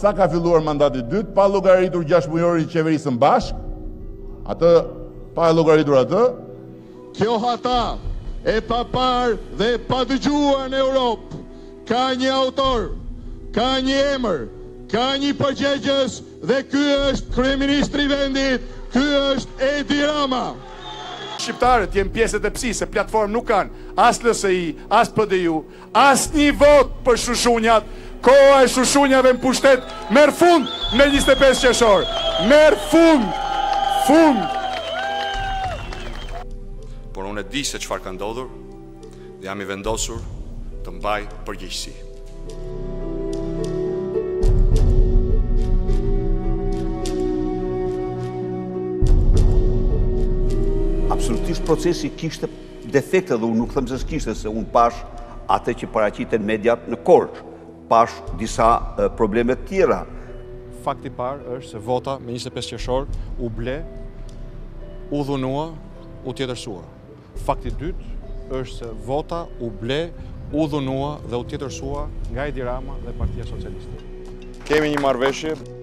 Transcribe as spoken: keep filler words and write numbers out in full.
sa ka filluar mandati dytë, pa llogaritur gjashtë mujori i qeverisë së bashk, atë pa llogaritur atë. Kjo hata e pa parë dhe pa dëgjuar në Europë ka një autor, ka një emër, ka një përgjegjës dhe ky është kryeministri i vendit, ky është Edi Rama. Shqiptarët jenë pjesët e psi, se platformë nuk kanë as L S I, as P D U, as një vot për shushunjat. Koha e shushunjave në pushtet merr fund në njëzet e pesë qershor. Merr fund. Fund. Por unë e di se çfarë ka ndodhur dhe jam i vendosur të mbaj përgjegjësi. Absolutisht procesi kishte defekte dhe unë nuk them se s'kishte, se unë pash atë që paraqiten mediat në Korçë, pash disa uh, probleme të tjera. Fakti i parë është se vota me njëzet e pesë qershor u ble, u dhunua, u tjetërsua. Fakti i dytë është se vota u ble, u dhunua dhe u tjetërsua nga Edi Rama dhe Partia Socialiste. Kemi një marrëveshje